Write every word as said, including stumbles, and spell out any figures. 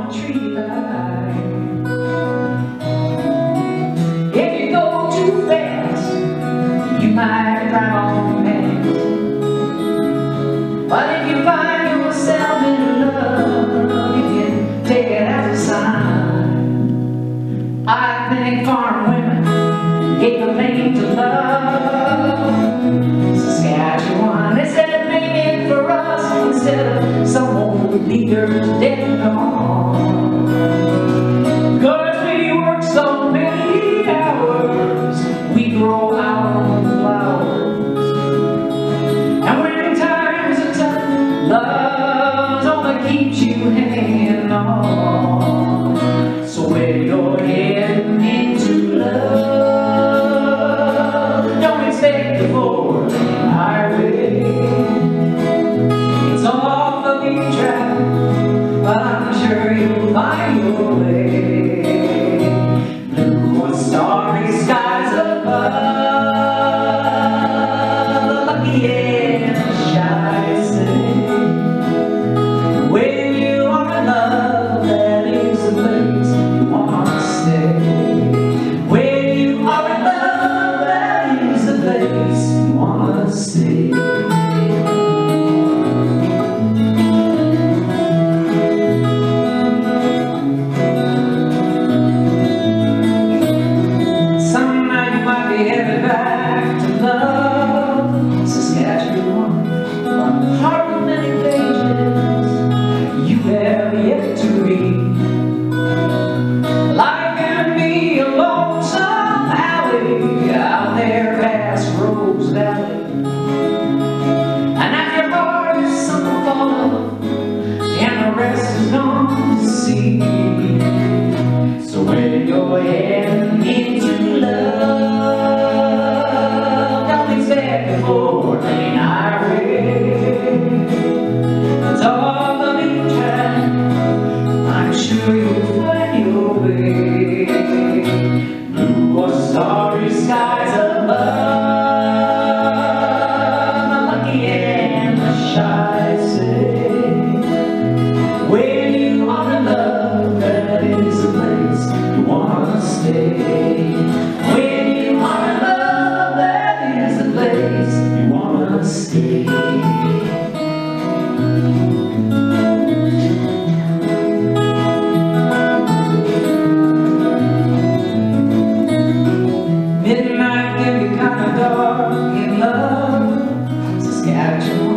on a tree line. If you go too fast, you might drive on past. But if you find yourself in love, you can take it as a sign. I think farm women gave the name to love. Saskatchewan, they said maybe for us instead of some old leader's dead gone. 'Cause we work so many hours, we grow our own flowers. And when times are tough, love's all that keeps you hanging on. So when you're heading into love, don't expect the four-lane highway. It's off the beaten track, but I'm sure you'll find your way. Blue or starry skies above, the lucky and the shy say, when you are in love, that is the place you want to stay. When you are in love, that is the place you want to stay. Headed back to love, Saskatchewan, one heart of many pages you have yet to read. Life can be a lonesome alley out there past Rose Valley, and after your heart is something fall off, and the rest is gone to see. So when you're heading into love, four-lane highway, it's off the beaten track, I'm sure you'll find your way. Blue or starry skies above, the lucky and the shy say, when you are in love, that is the place you want to stay. When you are in love, that is the place you want to stay. Midnight can be kind of dark in love, Saskatchewan.